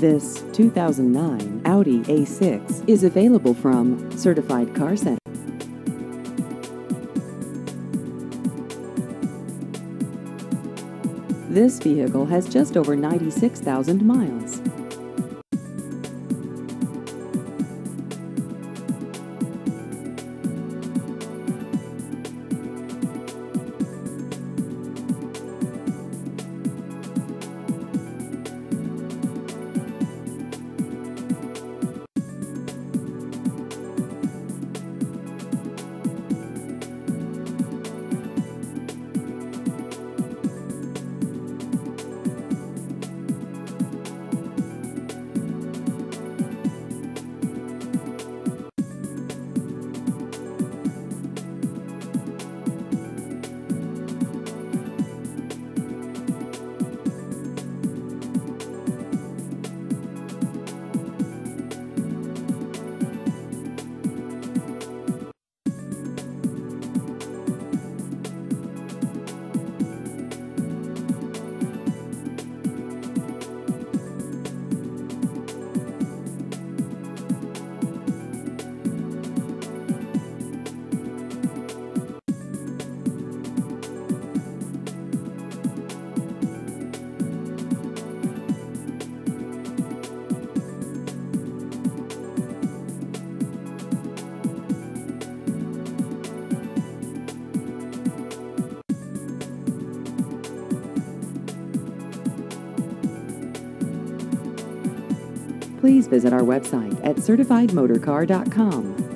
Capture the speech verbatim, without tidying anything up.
This two thousand nine Audi A six is available from Certified Car Center. This vehicle has just over ninety-six thousand miles. Please visit our website at certified motor car dot com.